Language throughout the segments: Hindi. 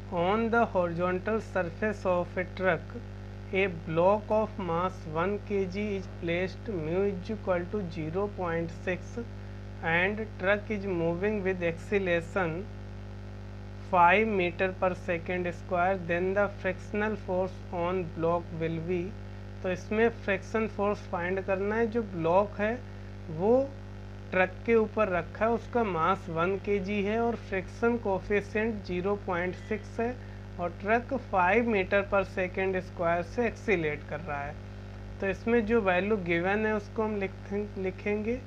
On the horizontal surface of a truck, a block of mass 1 kg is placed, mu is equal to 0.6 and truck is moving with acceleration 5 meter per second square, then the frictional force on block will be। तो इसमें फ्रिक्शन फोर्स फाइंड करना है। जो ब्लॉक है वो ट्रक के ऊपर रखा है, उसका मास 1 kg है और फ्रिक्शन कोफिशिएंट 0.6 है और truck 5 metre per second square से एक्सीलेट कर रहा है। तो इसमें जो वैल्यू गिवन है उसको हम लिखेंगे।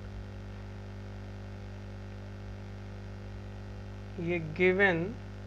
ये given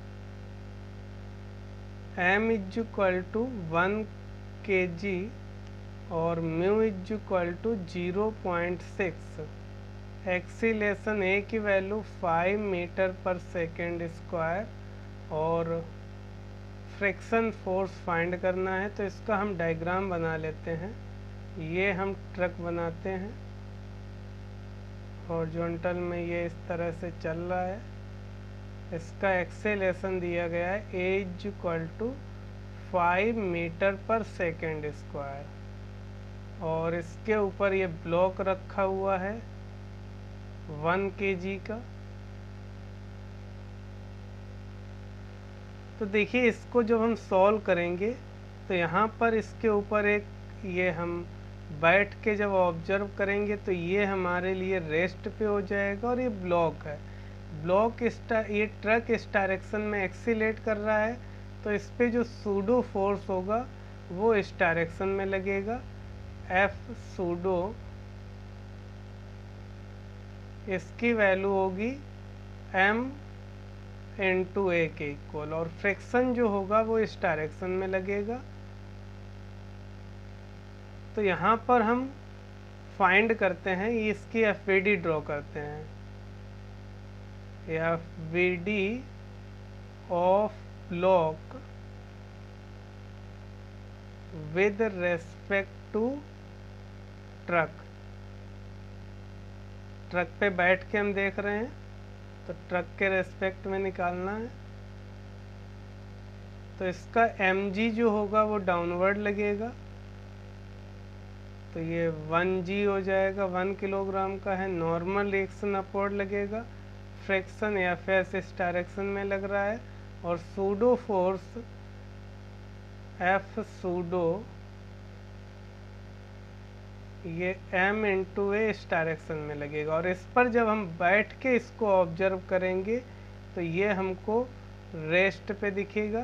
m is equal to 1 kg और mu is equal to 0.6, acceleration A की value 5 metre per second square और फ्रिक्शन फोर्स फाइंड करना है। तो इसका हम डायग्राम बना लेते हैं। ये हम ट्रक बनाते हैं, हॉरिजॉन्टल में ये इस तरह से चल रहा है। इसका एक्सेलेरेशन दिया गया है A is equal to 5 metre per second square और इसके ऊपर ये ब्लॉक रखा हुआ है 1 kg का। तो देखिए इसको जब हम सॉल्व करेंगे तो यहाँ पर इसके ऊपर एक ये हम बैठ के जब ऑब्जर्व करेंगे तो ये हमारे लिए रेस्ट पे हो जाएगा और ये ब्लॉक है। ब्लॉक ये ट्रक इस डायरेक्शन में एक्सीलेट कर रहा है, तो इस पे जो सूडो फोर्स होगा वो इस डायरेक्शन में लगेगा। एफ सूडो इसकी वैल्यू होगी m इंटू ए के इक्वल और फ्रिक्शन जो होगा वो इस डायरेक्शन में लगेगा। तो यहाँ पर हम फाइंड करते हैं, इसकी एफ वी डी ड्रॉ करते हैं। F B D of block with respect to truck. Truck पे बैठ के हम देख रहे हैं तो ट्रक के रेस्पेक्ट में निकालना है। तो इसका mg जो होगा वो डाउनवर्ड लगेगा, तो ये 1g हो जाएगा, 1 किलोग्राम का है। नॉर्मल रिएक्शन अपवर्ड लगेगा, फ्रिक्शन एफ इस डायरेक्शन में लग रहा है और सूडो फोर्स एफ सूडो ये m इंटू ए इस डायरेक्शन में लगेगा और इस पर जब हम बैठ के इसको ऑब्जर्व करेंगे तो ये हमको रेस्ट पे दिखेगा।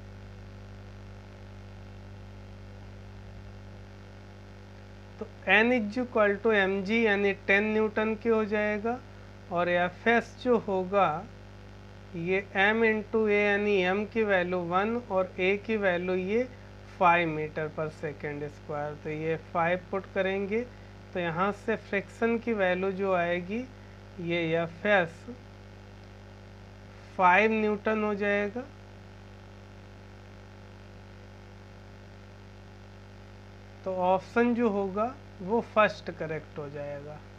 तो n is equal to M G यानी 10 न्यूटन की हो जाएगा और एफ एस जो होगा ये m इंटू ए यानी m की वैल्यू 1 और a की वैल्यू ये 5 मीटर पर सेकेंड स्क्वायर। तो ये 5 पुट करेंगे तो यहाँ से फ्रिक्शन की वैल्यू जो आएगी ये एफ एस 5 न्यूटन हो जाएगा। तो ऑप्शन जो होगा वो फर्स्ट करेक्ट हो जाएगा।